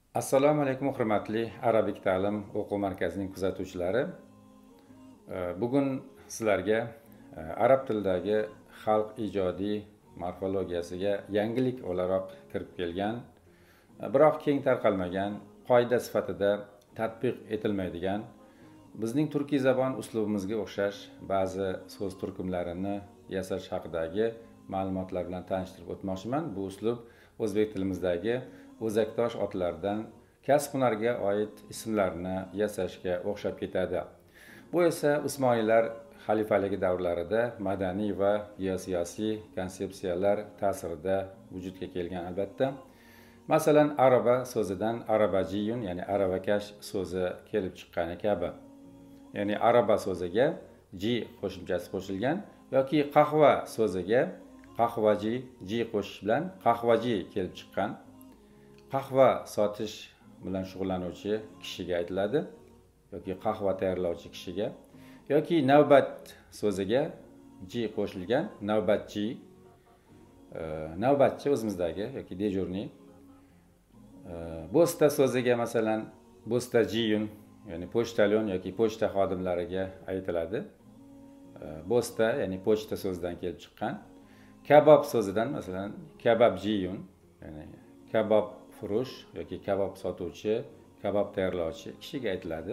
Assalomu alaykum hurmatli Arabik ta'lim o'quv markazining kuzatuvchilari. Bugun sizlarga arab tilidagi xalq ijodiy morfologiyasiga yangilik o'laroq kirib kelgan, biroq keng tarqalmagan, qoida sifatida tatbiq etilmaydigan, bizning turkiy zabon uslubimizga o'xshash ba'zi so'z turkumlarini yasash haqidagi ma'lumotlar bilan tanishtirib o'tmoqchiman. Bu uslub o'zbek tilimizdagi o'zaktosh otlardan kasb hunarga oid ismlarni yasashga o'xshab ketadi. Bu esa Usmoniylar xalifaligi davrlarida madaniy va geosiyosiy konsepsiyalar ta'sirida vujudga kelgan albatta. Masalan, araba so'zidan arabajiyun, ya'ni aravakash so'zi kelib chiqqani kabi. Ya'ni araba so'ziga ji qo'shimchasi qo'shilgan yoki qahva so'ziga qahvaji ji qo'shish bilan qahvaji kelib chiqqan. Qahva sotish bilan shug'ullanuvchi kishiga aytiladi yoki qahva tayyorlovchi kishiga, yoki navbat so'ziga ji qo'shilgan navbatchi, navbatchi o'zimizdagi yoki dejurniy. Bo'sta so'ziga masalan bo'stajiyun, ya'ni pochtalyon yoki pochta xodimlariga aytiladi. Bo'sta ya'ni pochta so'zidan kelib chiqqan. Kabob so'zidan masalan kababjiyun, ya'ni kabob furush yoki kabob sotuvchi, kabob tayyorlovchi kishiga aytiladi.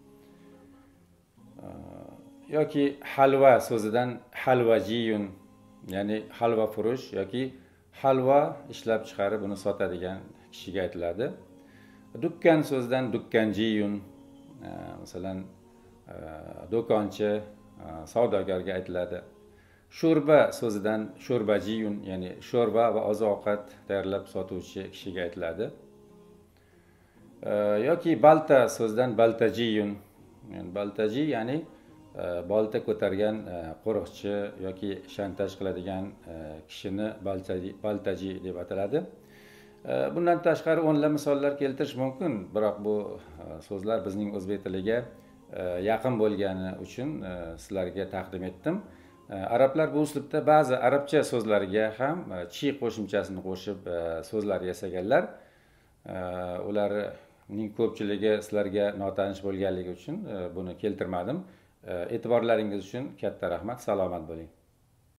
Yoki halva so'zidan halvajiyun, ya'ni halva furush yoki halva ishlab chiqarib uni sotadigan kishiga aytiladi. Dukkan so'zidan dukkanjiyun, masalan do'konchi, savdogarga aytiladi. Sho'rba so'zidan sho'rbajiyun, ya'ni sho'rba va oziq-ovqat tayyorlab sotuvchi kishiga aytiladi. Yoki balta so'zidan baltajiyun, ya'ni baltaji ya'ni bolta ko'targan qo'riqchi yoki shantaj qiladigan kishini baltaji deb ataladi. Bundan tashqari o'nlab misollar keltirish mumkin, biroq bu so'zlar bizning o'zbek tiliga yaqin bo'lgani uchun sizlarga taqdim etdim. Arablar bu uslubda ba'zi arabcha so'zlarga ham chi qo'shimchasini qo'shib so'zlar yasaganlar. Ularning ko'pchiligi sizlarga notanish bo'lganligi uchun buni keltirmadim. E'tiborlaringiz uchun katta rahmat. Salomat bo'ling.